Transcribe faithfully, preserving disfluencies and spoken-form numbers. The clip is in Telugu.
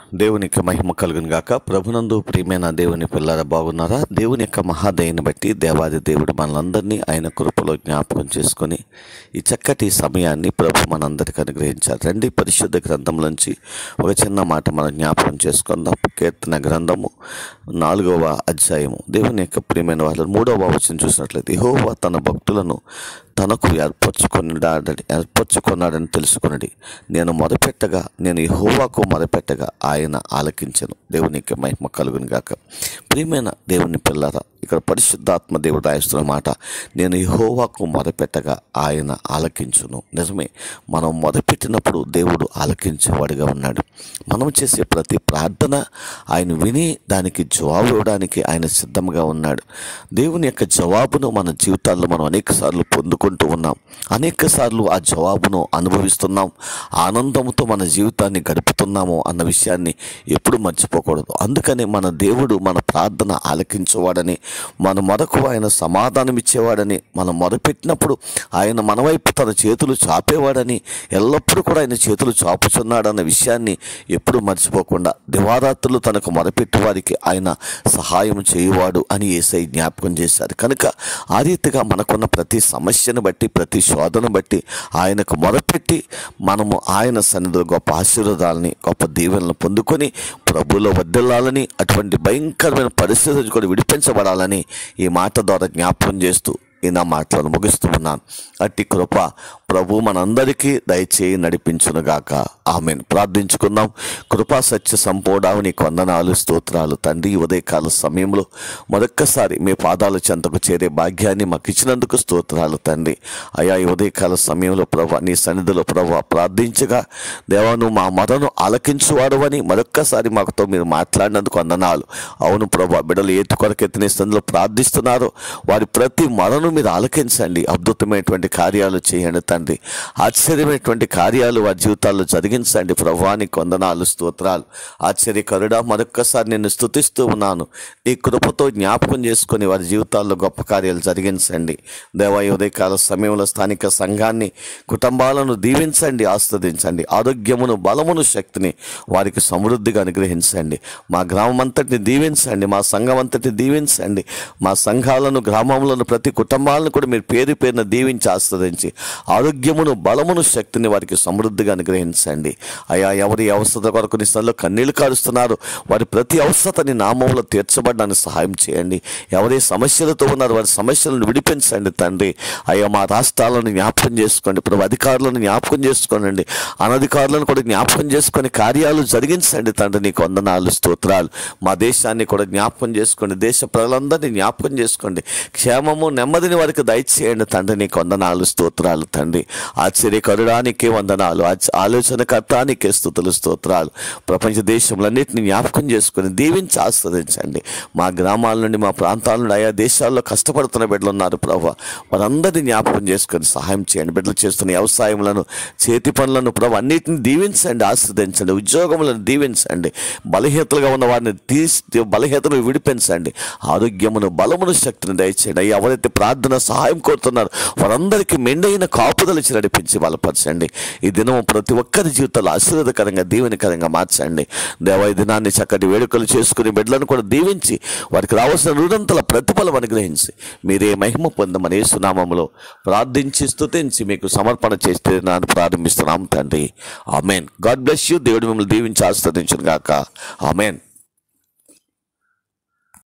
దేవునికి మహిమ కలుగును గాక. ప్రభునందు ప్రియమైన దేవుని పిల్లల బాగున్నారా? దేవుని యొక్క మహాదయని బట్టి దేవాది దేవుడు మనలందరినీ ఆయన కృపలో జ్ఞాపకం చేసుకొని ఈ చక్కటి సమయాన్ని ప్రభు మనందరికీ అనుగ్రహించారు. రండి, పరిశుద్ధ గ్రంథంలోంచి ఒక చిన్న మాట మనం జ్ఞాపకం చేసుకుందాం. కీర్తన గ్రంథము నాలుగవ అధ్యాయము. దేవుని యొక్క ప్రియమైన వాళ్ళు మూడవ వచనం చూసినట్లయితే, యెహోవా తన భక్తులను తనకు ఏర్పరచుకున్నాడని ఏర్పరచుకున్నాడని తెలుసుకున్నది. నేను మొదపెట్టగా నేను యెహోవాకు మొదపెట్టగా ఆయన ఆలకించెను. దేవునికి మహిమ కలుగును గాక. ప్రియమైన దేవుని పిల్లరా, ఇక్కడ పరిశుద్ధాత్మ దేవుడు రాయిస్తున్న మాట, నేను యెహోవాకు మొదపెట్టగా ఆయన ఆలకించును. నిజమే, మనం మొదపెట్టినప్పుడు దేవుడు ఆలకించేవాడిగా ఉన్నాడు. మనం చేసే ప్రతి ప్రార్థన ఆయన విని దానికి జవాబు ఇవ్వడానికి ఆయన సిద్ధంగా ఉన్నాడు. దేవుని యొక్క జవాబును మన జీవితాల్లో మనం అనేక సార్లు పొందుకుంటూ ఉన్నాం. అనేక సార్లు ఆ జవాబును అనుభవిస్తున్నాం. ఆనందంతో మన జీవితాన్ని గడుపుతున్నాము అన్న విషయాన్ని ఎప్పుడు మర్చిపోకూడదు. అందుకని మన దేవుడు మన ప్రార్థన ఆలకించేవాడని, మన మొదకు ఆయన సమాధానం ఇచ్చేవాడని, మనం మొదపెట్టినప్పుడు ఆయన మన వైపు తన చేతులు చాపేవాడని, ఎల్లప్పుడూ కూడా ఆయన చేతులు చాపుచున్నాడన్న విషయాన్ని ఎప్పుడు మర్చిపోకుండా దివారాత్రులు తనకు మొదపెట్టి వారికి ఆయన సహాయం చేయువాడు అని యేసయ్య జ్ఞాపకం చేశారు. కనుక ఆ రీతిగా మనకున్న ప్రతి సమస్యను బట్టి, ప్రతి శోధన బట్టి ఆయనకు మొదపెట్టి మనము ఆయన సన్నిధిలో గొప్ప ఆశీర్వాదాలని, గొప్ప దీవెనలను పొందుకొని ప్రభువులో వర్ధిల్లాలని, అటువంటి భయంకరమైన పరిస్థితి నుంచి కూడా విడిపించబడాలని ఈ మాట ద్వారా జ్ఞాపకం చేస్తూ ఈ నా మాటలను ముగిస్తూ ఉన్నాను. అట్టి కృప ప్రభు మనందరికీ దయచేయి నడిపించునుగాక. ఆమెన్. ప్రార్థించుకుందాం. కృపా సత్య సంపూర్ణావు నీకు వందనాలు, స్తోత్రాలు తండ్రి. ఉదయకాల సమయంలో మరొక్కసారి మీ పాదాల చెంతకు చేరే భాగ్యాన్ని మాకు ఇచ్చినందుకు స్తోత్రాలు తండ్రి. అయా, ఈ ఉదయకాల సమయంలో ప్రభు నీ సన్నిధిలో ప్రభు ప్రార్థించగా, దేవా నువ్వు మా మొదను ఆలకించువాడు అని మరొక్కసారి మాకుతో మీరు మాట్లాడినందుకు వందనాలు. అవును ప్రభు, బిడ్డలు ఏటు కొరకు ఎత్తిన స్థితిలో ప్రార్థిస్తున్నారు. వారి ప్రతి మొదను మీరు ఆలకించండి. అద్భుతమైనటువంటి కార్యాలు చేయండి తండ్రి. ఆశ్చర్యమైనటువంటి కార్యాలు వారి జీవితాల్లో జరిగించండి. ప్రభువానికి వందనాలు, స్తోత్రాలు. ఆశ్చర్యకరుడా, మరొక్కసారి నేను స్తుతిస్తూ ఉన్నాను. నీ కృపతో జ్ఞాపకం చేసుకొని వారి జీవితాల్లో గొప్ప కార్యాలు జరిగించండి. దేవా, ఉదయకాల సమయంలో స్థానిక సంఘాన్ని, కుటుంబాలను దీవించండి, ఆస్వాదించండి. ఆరోగ్యమును, బలమును, శక్తిని వారికి సమృద్ధిగా అనుగ్రహించండి. మా గ్రామం అంతటిని దీవించండి. మా సంఘం అంతటిని దీవించండి. మా సంఘాలను, గ్రామంలోని ప్రతి కుటుంబాలను కూడా మీరు పేరు పేరున దీవించి ఆస్వాదించి ఆరోగ్యమును, బలమును, శక్తిని వారికి సమృద్ధిగా అనుగ్రహించండి. అయా, ఎవరి అవసరత కొరకు నీ స్థలంలో కన్నీళ్లు కారుస్తున్నారు, వారి ప్రతి అవసరతని నామములో తీర్చబడడానికి సహాయం చేయండి. ఎవరి సమస్యలతో ఉన్నారు వారి సమస్యలను విడిపించండి తండ్రి. అయ్యా, మా రాష్ట్రాలను జ్ఞాపకం చేసుకోండి ప్రభు, అధికారులను జ్ఞాపకం చేసుకోండి, అనధికారులను కూడా జ్ఞాపకం చేసుకొని కార్యాలు జరిగించండి తండ్రి. నీకు వందనాలు, స్తోత్రాలు. మా దేశాన్ని కూడా జ్ఞాపకం చేసుకోండి, దేశ ప్రజలందరినీ జ్ఞాపకం చేసుకోండి. క్షేమము, నెమ్మదిని వారికి దయచేయండి తండ్రి. నీకు వందనాలు, స్తోత్రాలు తండ్రి. ఆశ్చర్యకరుడానికే వందనాలు, ఆలోచనకర్తానికే స్తుతులు, స్తోత్రాలు. ప్రపంచ దేశములన్నింటినీ జ్ఞాపకం చేసుకుని దీవించి ఆస్వాదించండి. మా గ్రామాల నుండి, మా ప్రాంతాల నుండి, ఆయా దేశాల్లో కష్టపడుతున్న బిడ్డలు ఉన్నారు ప్రభు, వారందరినీ జ్ఞాపకం చేసుకొని సహాయం చేయండి. బిడ్డలు చేస్తున్న వ్యవసాయములను, చేతి పనులను ప్రభు అన్నిటిని దీవించండి, ఆస్వాదించండి. ఉద్యోగములను దీవించండి. బలహీనతలుగా ఉన్న వారిని తీసి బలహీనతను విడిపించండి. ఆరోగ్యమును, బలమును, శక్తిని దయచేయండి. ఎవరైతే ప్రార్థన సహాయం కోరుతున్నారు వారందరికీ మెండైన కాపుదలిచి నడిపించి బలపరచండి. ఈ దినం ప్రతి ఒక్కరి జీవితాలు ఆశీర్వాదకరంగా, దీవెనకరంగా మార్చండి. దేవా, ఈ దినాన్ని చక్కటి వేడుకలు చేసుకుని బిడ్డలను కూడా దీవించి వారికి రావాల్సిన రుణంతల ప్రతిఫలం అనుగ్రహించి మీరే మహిమ పొందమని యేసు నామములో ప్రార్థించి స్తుతించి మీకు సమర్పణ చేస్తే నేను ప్రారంభిస్తున్నాం తండ్రి. ఆమెన్. God bless you. దేవుడు మిమ్మల్ని దీవించి ఆస్వాదించును గాక. ఆమెన్.